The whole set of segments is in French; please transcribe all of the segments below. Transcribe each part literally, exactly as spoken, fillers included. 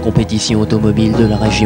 compétitions automobiles de la région.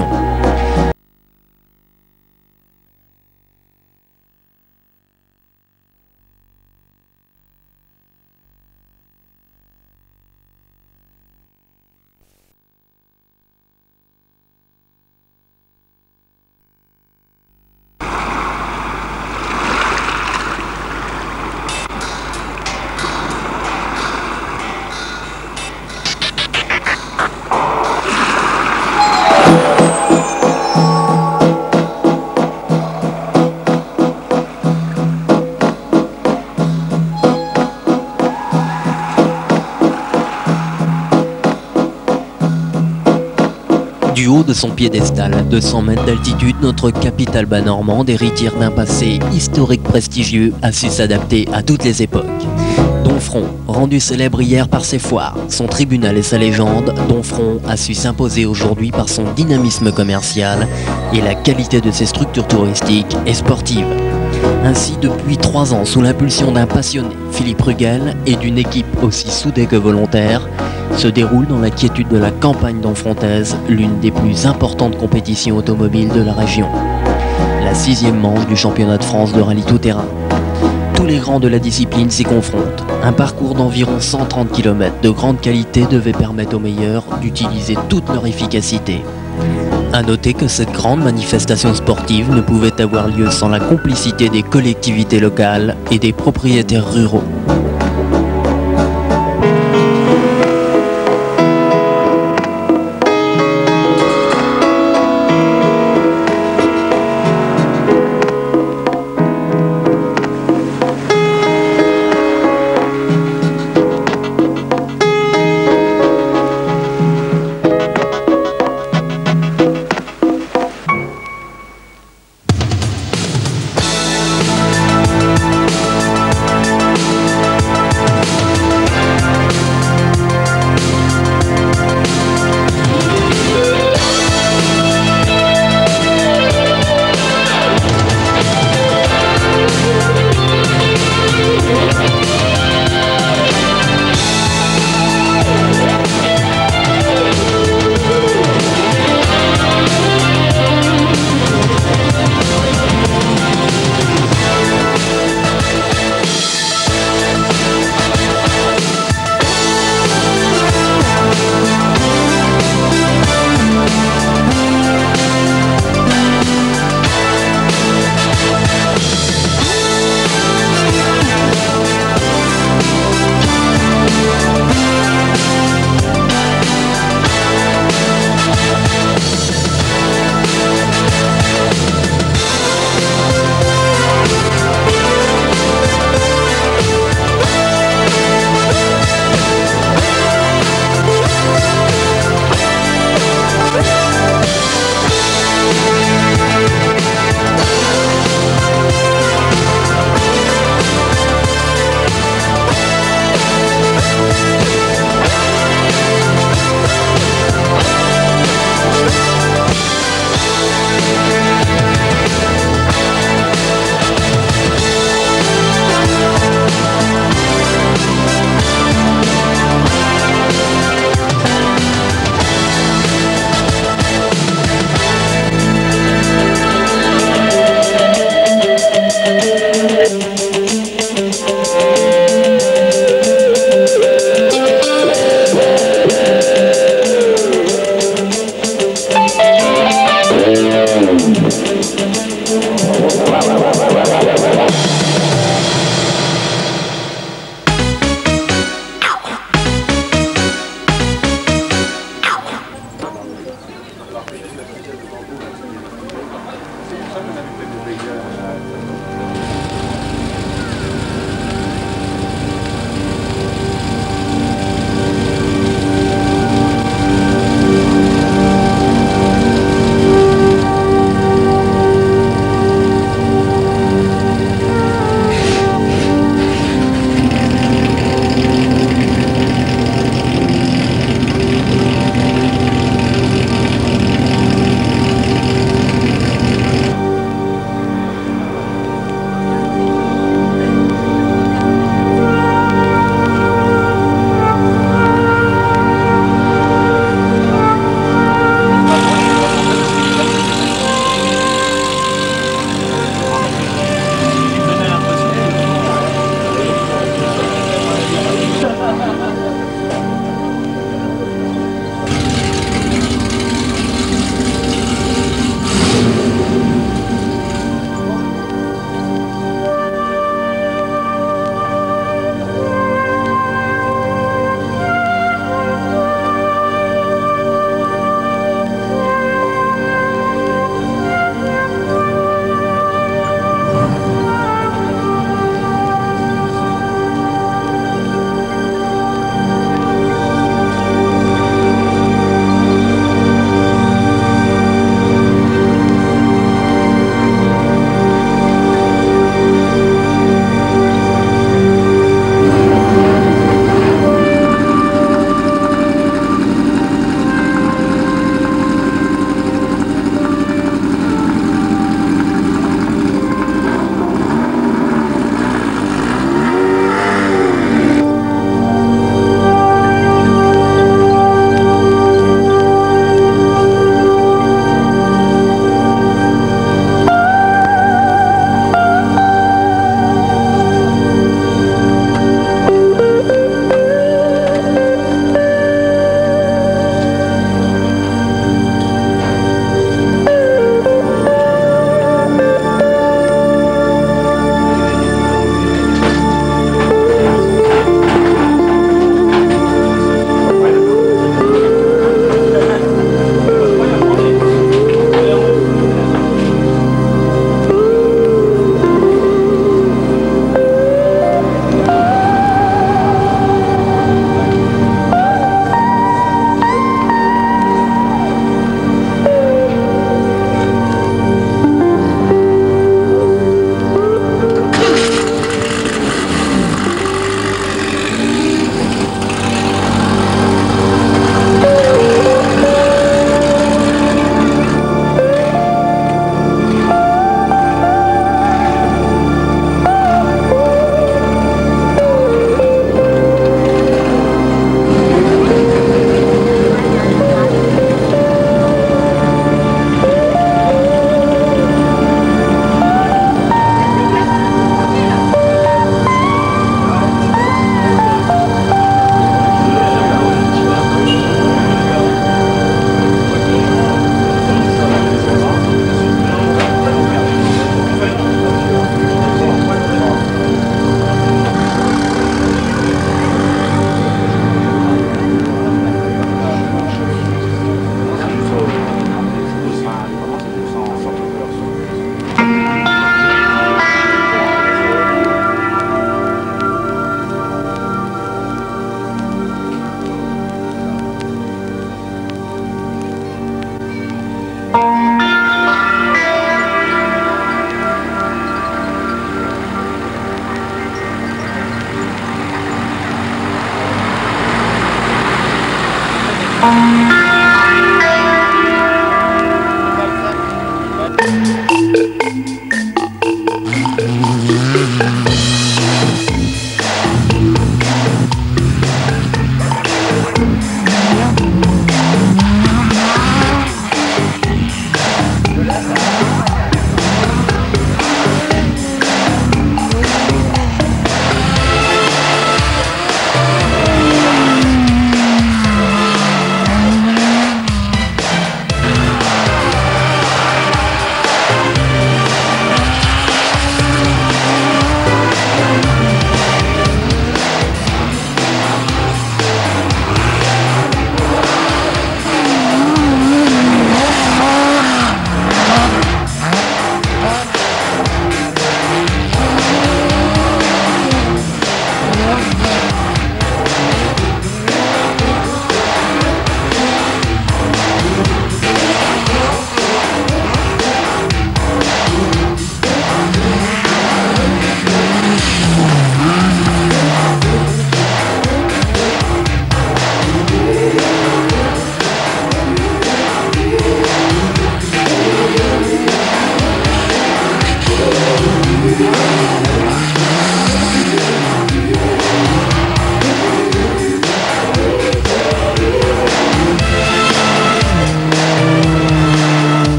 Du haut de son piédestal à deux cents mètres d'altitude, notre capitale bas normande, héritière d'un passé historique prestigieux, a su s'adapter à toutes les époques. Donfront, rendu célèbre hier par ses foires, son tribunal et sa légende, Donfront a su s'imposer aujourd'hui par son dynamisme commercial et la qualité de ses structures touristiques et sportives. Ainsi, depuis trois ans, sous l'impulsion d'un passionné, Philippe Rugel, et d'une équipe aussi soudée que volontaire, se déroule dans la quiétude de la campagne donfrontaise l'une des plus importantes compétitions automobiles de la région. La sixième manche du championnat de France de rallye tout-terrain. Tous les grands de la discipline s'y confrontent. Un parcours d'environ cent trente kilomètres de grande qualité devait permettre aux meilleurs d'utiliser toute leur efficacité. A noter que cette grande manifestation sportive ne pouvait avoir lieu sans la complicité des collectivités locales et des propriétaires ruraux.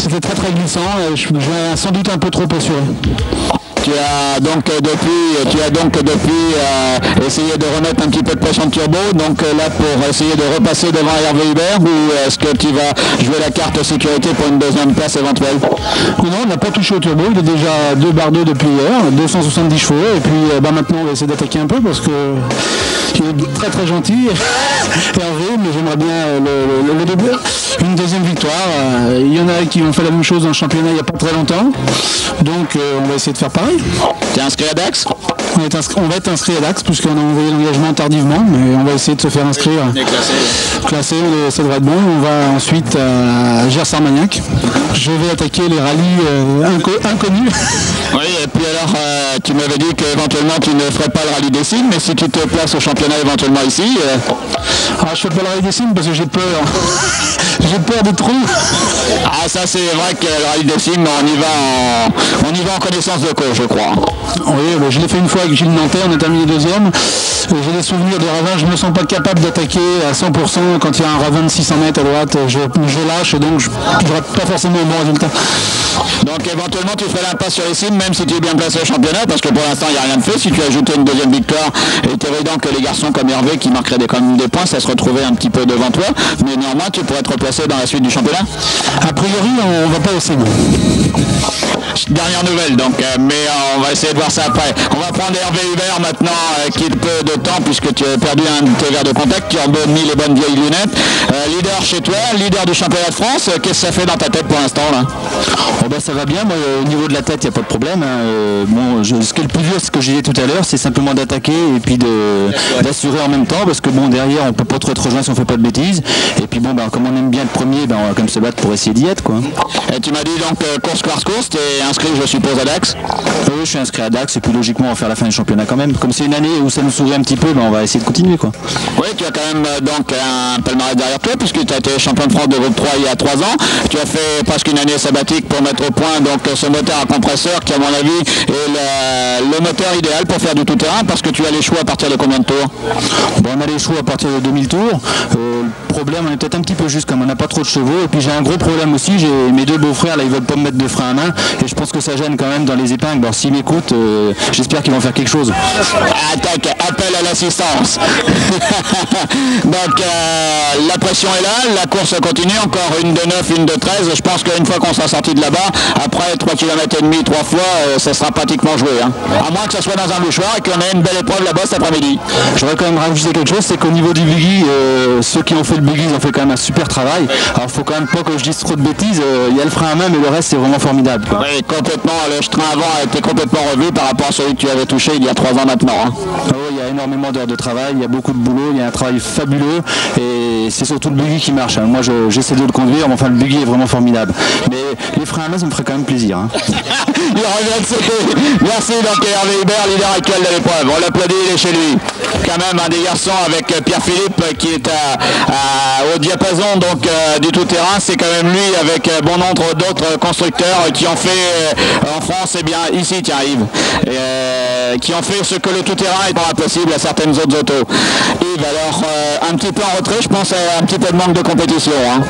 c'était très très glissant, et je, je sans doute un peu trop assuré. Tu as donc depuis, tu as donc depuis euh, essayé de remettre un petit peu de pression de turbo, donc euh, là pour essayer de repasser devant Hervé Hubert, ou est-ce que tu vas jouer la carte sécurité pour une deuxième place éventuelle? Non, on n'a pas touché au turbo, il est déjà deux barre deux depuis hier, deux cent soixante-dix chevaux, et puis euh, bah, maintenant on va essayer d'attaquer un peu parce que il est très très gentil, Hervé, mais j'aimerais bien euh, le, le, le début. Une deuxième victoire, euh, il y en a qui ont fait la même chose dans le championnat il n'y a pas très longtemps, donc euh, on va essayer de faire pareil. Tu es inscrit à Dax? on, est inscrit, on va être inscrit à Dax puisqu'on a envoyé l'engagement tardivement, mais on va essayer de se faire inscrire. Classé. Classé, ça devrait être bon. On va ensuite à Gers-Armagnac. Je vais attaquer les rallyes euh, inco inconnus. Oui, et puis alors euh, tu m'avais dit qu'éventuellement tu ne ferais pas le rallye des Cygnes, mais si tu te places au championnat éventuellement ici... Euh... Ah, je fais pas le rallye des Cygnes parce que j'ai peur. J'ai peur des trous. Ah, ça c'est vrai que le rallye des Cygnes, on y va en, on y va en connaissance de cause, je crois. Oui, bah, je l'ai fait une fois avec Gilles Nantais, on a terminé deuxième. J'ai des souvenirs de ravin, je ne me sens pas capable d'attaquer à cent pour cent quand il y a un ravin de six cents mètres à droite. Je, je lâche et donc je n'aurai pas forcément un bon résultat. Donc éventuellement tu ferais l'impasse sur les Cygnes, même si tu es bien placé au championnat, parce que pour l'instant il n'y a rien de fait. Si tu ajoutais une deuxième victoire, il est évident que les garçons comme Hervé qui marqueraient des, quand même des points, ça se retrouvait un petit peu devant toi, mais néanmoins tu pourrais être replacé dans la suite du championnat. A priori on ne va pas au Cygnes. Dernière nouvelle donc, euh, mais euh, on va essayer de voir ça après. On va prendre Hervé Hubert maintenant, euh, qui est peu de temps puisque tu as perdu un de tes verres de contact, tu as mis les bonnes vieilles lunettes. Euh, leader chez toi, leader du championnat de France, euh, qu'est-ce que ça fait dans ta tête pour l'instant là? Oh bah ça va bien, moi au niveau de la tête il n'y a pas de problème. Hein. Euh, bon, je, ce qui est le plus dur, c'est ce que j'ai dit tout à l'heure, c'est simplement d'attaquer et puis d'assurer en même temps, parce que bon derrière on peut pas trop être rejoint si on fait pas de bêtises. Et puis bon bah comme on aime bien être premier, bah, on va comme se battre pour essayer d'y être quoi. Et tu m'as dit donc euh, course course course, tu es inscrit je suppose à Dax? Oui, je suis inscrit à Dax et puis logiquement on va faire la fin du championnat quand même. Comme c'est une année où ça nous sourit un petit peu, bah, on va essayer de continuer quoi. Oui, tu as quand même euh, donc un palmarès derrière toi puisque tu as été champion de France de groupe trois il y a trois ans. Tu as fait presque une année sabbatique pour mettre au point donc ce moteur à compresseur qui à mon avis est le, le moteur idéal pour faire du tout-terrain, parce que tu as les choix à partir de combien de tours? Bon, on a les choix à partir de deux mille tours. Euh, le problème, on est peut-être un petit peu juste comme on n'a pas trop de chevaux. Et puis j'ai un gros problème aussi, j'ai mes deux beaux-frères là, ils veulent pas me mettre de frein à main et je pense que ça gêne quand même dans les épingles. Alors s'ils m'écoutent, euh, j'espère qu'ils vont faire quelque chose. Attaque, appel à l'assistance. Donc euh, la pression est là, la course continue, encore une de neuf, une de treize. Je pense qu'une fois qu'on sera sorti de là-bas, après trois kilomètres et demi, trois fois, euh, ça sera pratiquement joué. Hein. À moins que ça soit dans un mouchoir et qu'on ait une belle épreuve là-bas cet après-midi. J'aurais quand même rajouté quelque chose, c'est qu'au niveau du buggy, euh, ceux qui ont fait le buggy, ils ont fait quand même un super travail. Alors il faut quand même pas que je dise trop de bêtises, il euh, y a le frein à main, mais le reste c'est vraiment formidable. Quoi. Oui, complètement, le train avant a été complètement revu par rapport à celui que tu avais touché il y a trois ans maintenant. Hein. Ah oui, il y a énormément d'heures de travail, il y a beaucoup de boulot, il y a un travail fabuleux et c'est surtout le buggy qui marche. Hein. Moi j'essaie de le conduire, mais enfin le buggy est vraiment formidable. Mais les freins à main, ça me ferait quand même plaisir. Hein. Il revient de sauter. Merci donc Hervé Hubert, leader actuel de l'épreuve. On l'applaudit, il est chez lui. Quand même un des garçons avec Pierre-Philippe qui est à, à, au diapason donc euh, du tout-terrain. C'est quand même lui avec euh, bon nombre d'autres constructeurs qui ont fait euh, en France, et eh bien ici tiens Yves, euh, qui ont fait ce que le tout-terrain est pas possible à certaines autres autos. Yves, alors euh, un petit peu en retrait, je pense à un petit peu de manque de compétition. Hein.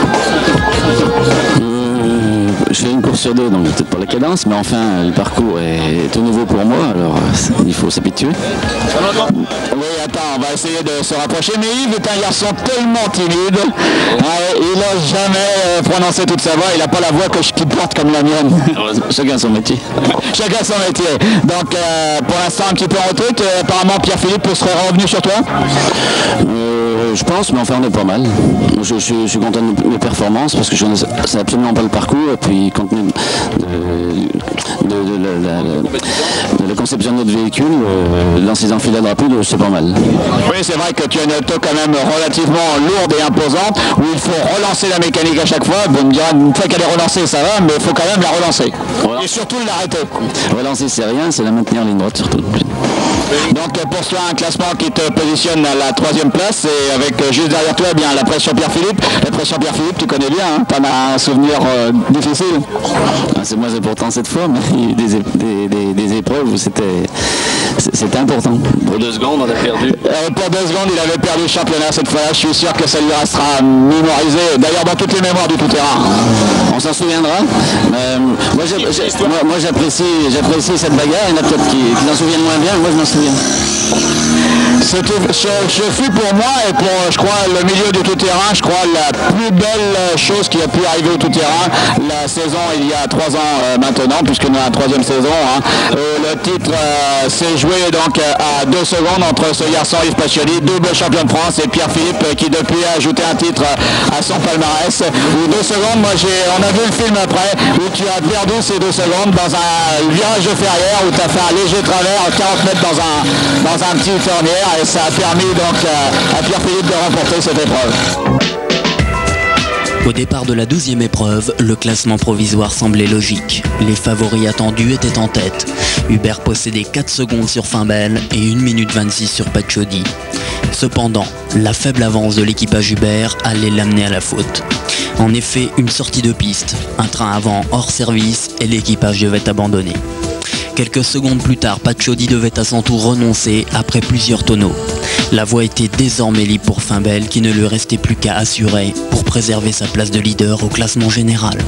Je fais une course sur deux, donc peut-être pas la cadence, mais enfin le parcours est tout nouveau pour moi, alors il faut s'habituer. Oui, attends, on va essayer de se rapprocher, mais Yves est un garçon tellement timide, ouais, il n'a jamais prononcé toute sa voix, il n'a pas la voix que je porte comme la mienne. Chacun son métier. Chacun son métier. Donc euh, pour l'instant un petit peu en retraite, apparemment Pierre-Philippe serait revenu sur toi euh, Je pense, mais enfin on est pas mal. Je, je, je suis content de mes performances parce que je ne sais absolument pas le parcours, et puis compte tenu de, de, de, de, la, de la conception de notre véhicule, euh, dans ces enfilades rapides, c'est pas mal. Oui, c'est vrai que tu as une auto quand même relativement lourde et imposante, où il faut relancer la mécanique à chaque fois. Vous me direz, une fois qu'elle est relancée, ça va, mais il faut quand même la relancer. Voilà. Et surtout l'arrêter. Relancer, c'est rien, c'est la maintenir en ligne droite surtout. Donc pour cela, un classement qui te positionne à la troisième place et avec juste derrière toi, eh bien la pression Pierre-Philippe. La pression Pierre-Philippe, tu connais bien, hein, tu en as un souvenir euh, difficile. Ah, c'est moins important cette fois, mais il y a eu des, é- des, des, des épreuves où c'était c'était important. Pour deux secondes, on a perdu. Euh, pour deux secondes, il avait perdu le championnat cette fois-là. Je suis sûr que ça lui restera mémorisé, d'ailleurs dans toutes les mémoires du tout-terrain. On s'en souviendra. Euh, moi, j'ai- j'ai- moi, moi, j'apprécie j'apprécie cette bagarre. Il y en a peut-être qui, qui s'en souviennent moins bien, moi je m'en souviens. C'était, ce, ce fut pour moi et pour, je crois, le milieu du tout-terrain, je crois, la plus belle chose qui a pu arriver au tout-terrain. La saison, il y a trois ans euh, maintenant, puisque nous avons la troisième saison. Hein. Euh, le titre euh, s'est joué donc à deux secondes entre ce garçon Yves Pacioli, double champion de France, et Pierre-Philippe euh, qui depuis a ajouté un titre à son palmarès. Ou deux secondes, moi j'ai, on a vu le film après, où tu as perdu ces deux secondes dans un virage de Ferrière, où tu as fait un léger travers, quarante mètres dans un, dans un petit tournière. Et ça a permis donc à Pierre-Philippe de remporter cette épreuve. Au départ de la douzième épreuve, le classement provisoire semblait logique. Les favoris attendus étaient en tête. Hubert possédait quatre secondes sur Fimbel et une minute vingt-six sur Pacioli. Cependant, la faible avance de l'équipage Hubert allait l'amener à la faute. En effet, une sortie de piste, un train avant hors service et l'équipage devait abandonner. Quelques secondes plus tard, Pacioli devait à son tour renoncer après plusieurs tonneaux. La voie était désormais libre pour Fimbel qui ne lui restait plus qu'à assurer pour préserver sa place de leader au classement général.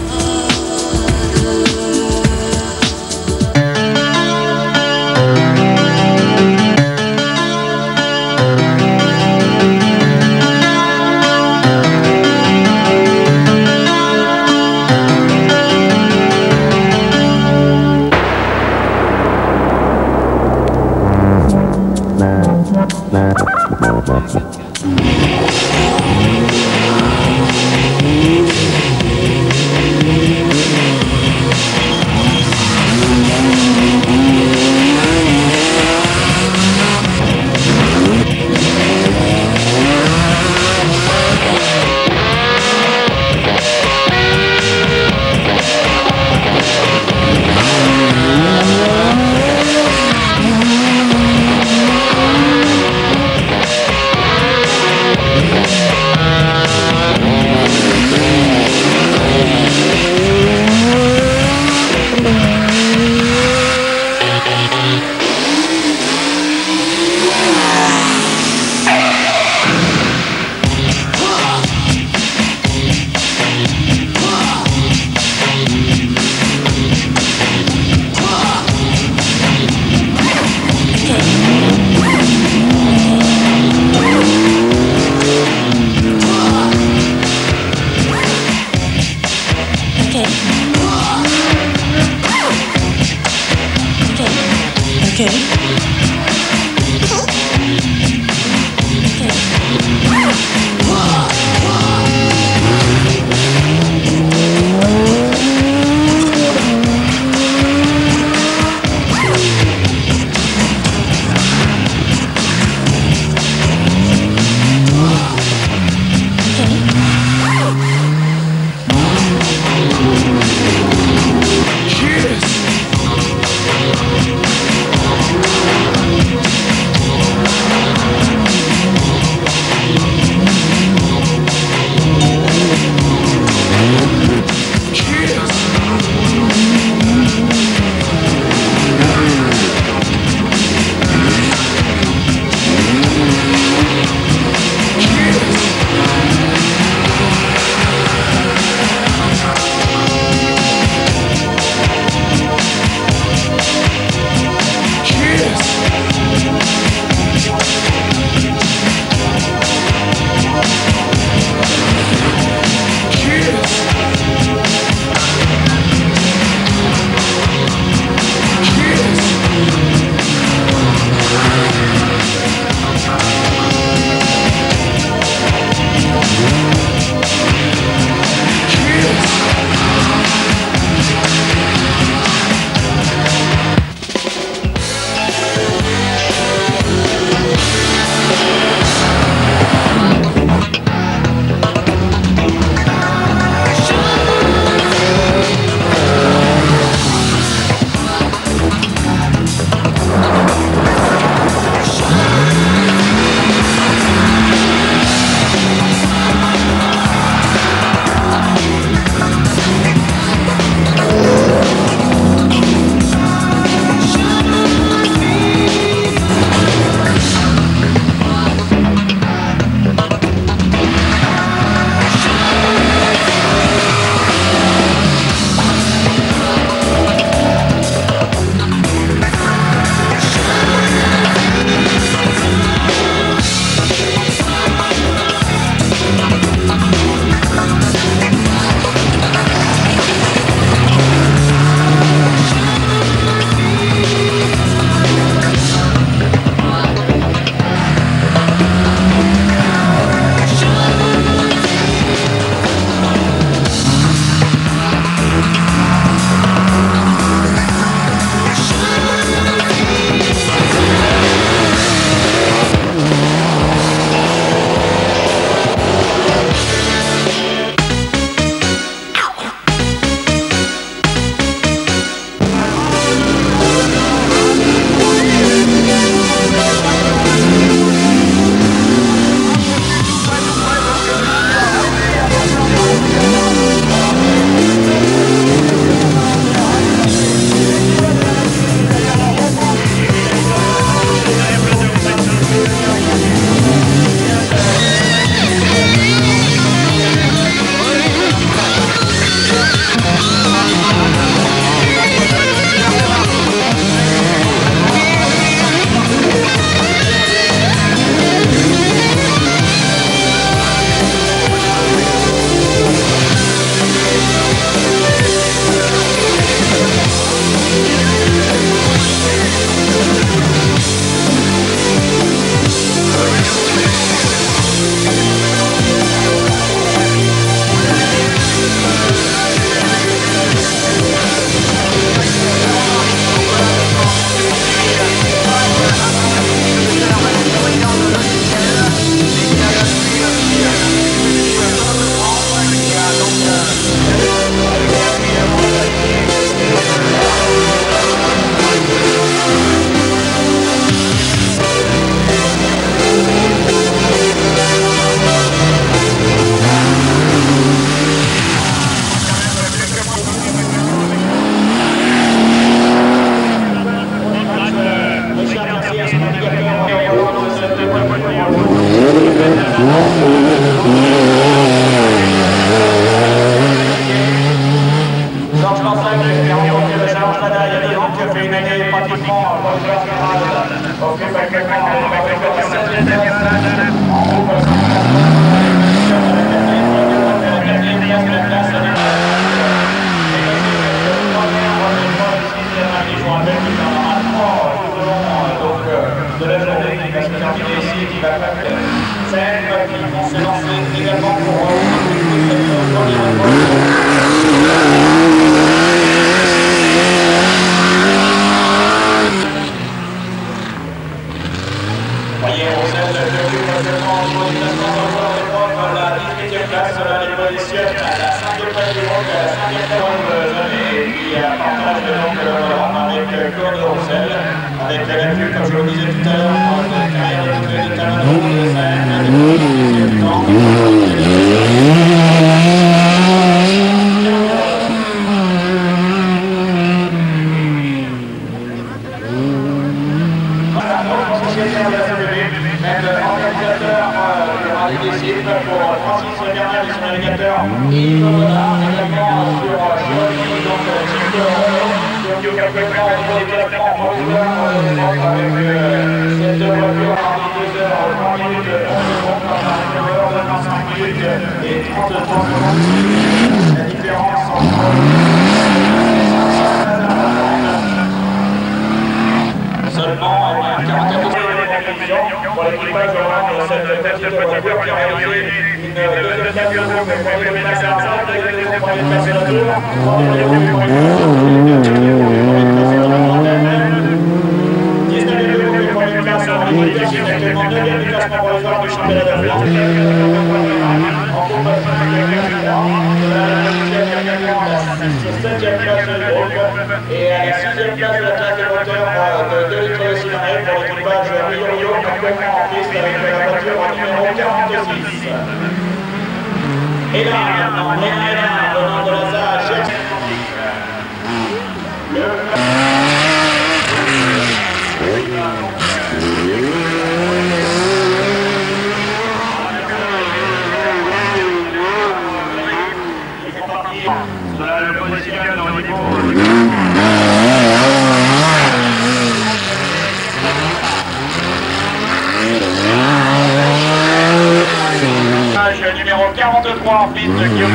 Numéro quarante-trois en piste qui occupe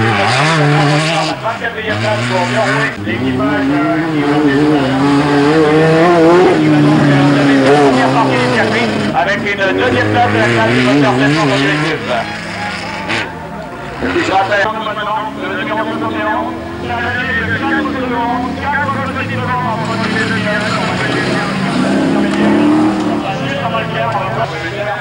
la vingt-quatrième place pour Norway. L'équipage qui va donc la première partie du circuit avec une deuxième place de la classe du moteur sept cents objectif. Je rappelle maintenant le numéro soixante et onze. quatre secondes, quatre petites secondes entre les deux deuxièmes. On va le faire, on va le faire.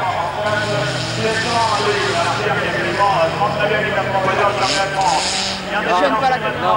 J'aime pas la caméra.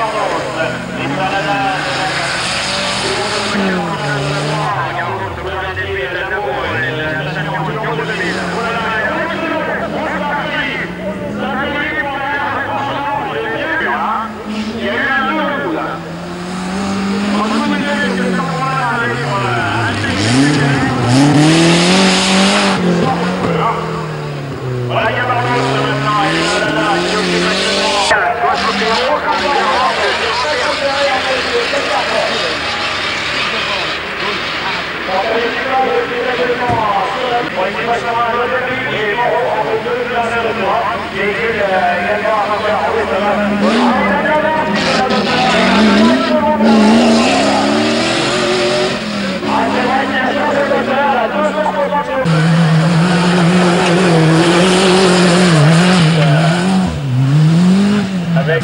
Avec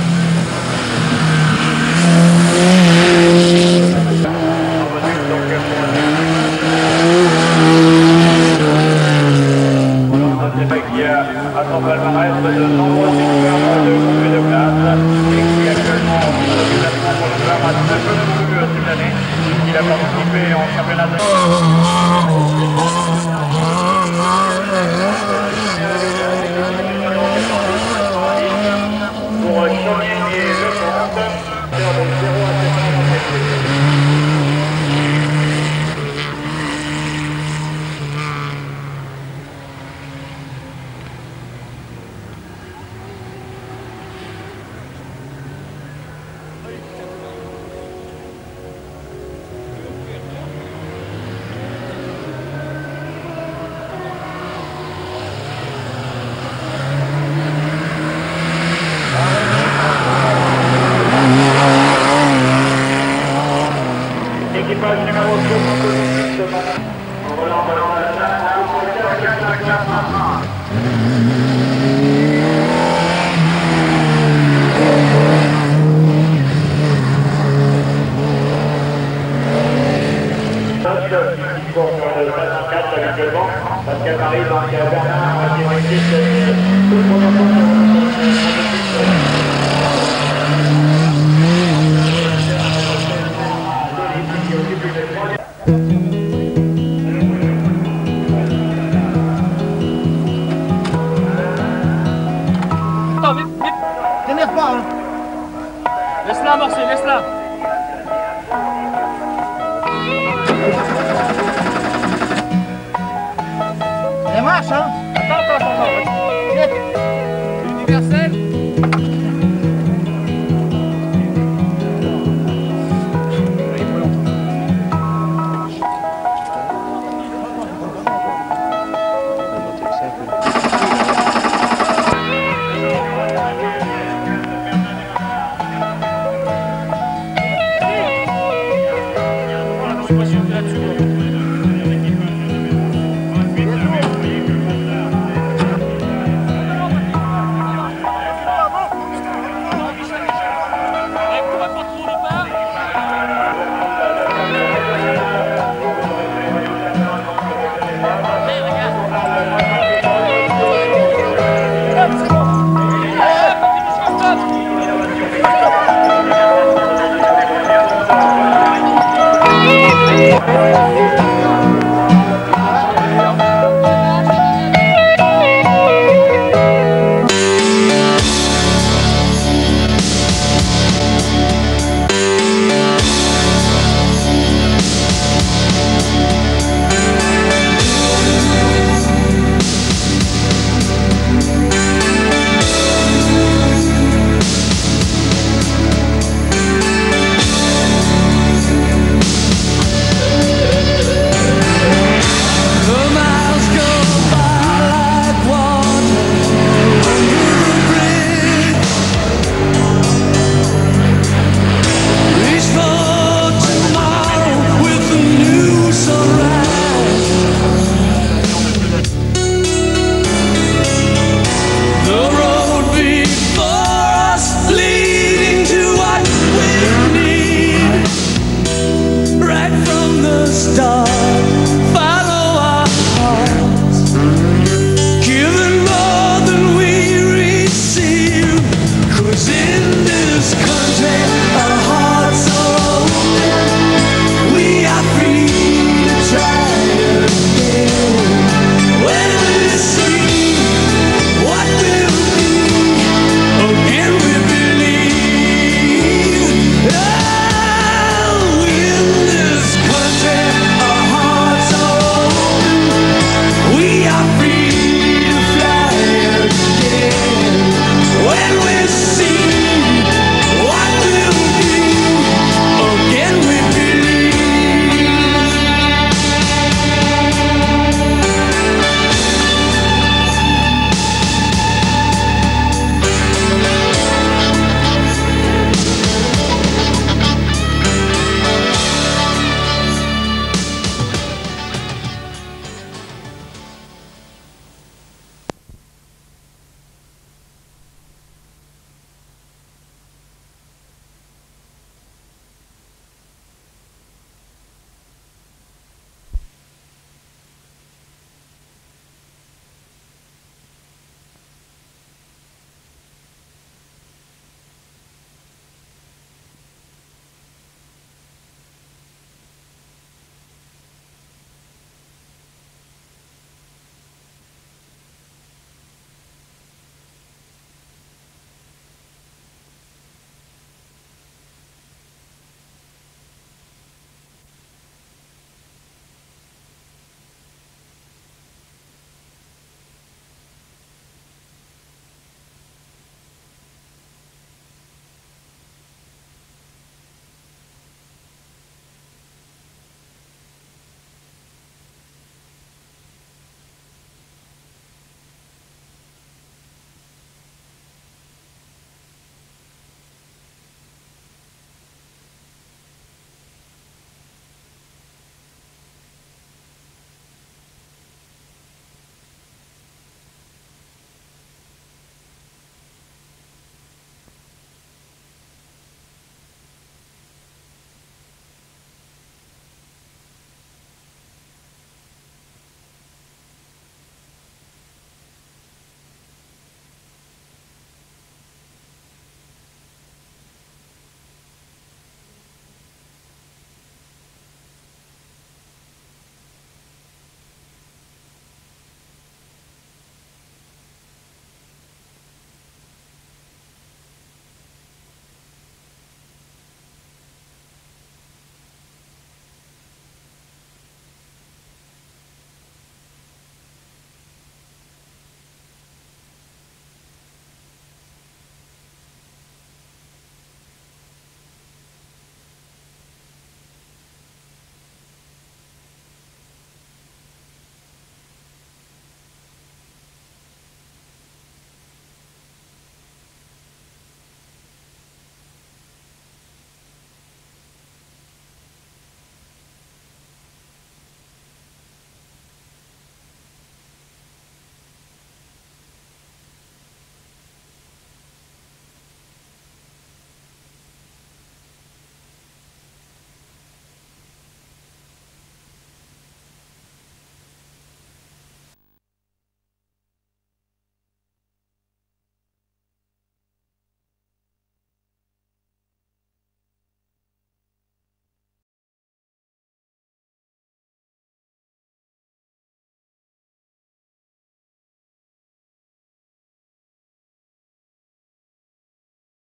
qui a à son palmarès de nombreux victoires de coupes de classe. championnat de... Pour Chaumier et Lecomte, faire de zéro à sept cent vingt-sept. Équipage numéro soixante-dix, volant volant la pour le quatre habituellement, Pascal Marie, donc Bernard, qui est tout le monde. Attends, vite, vite. T'énerve pas, hein. Laisse-la amorcer, laisse-la. Elle marche, hein. Attends, attends, attends.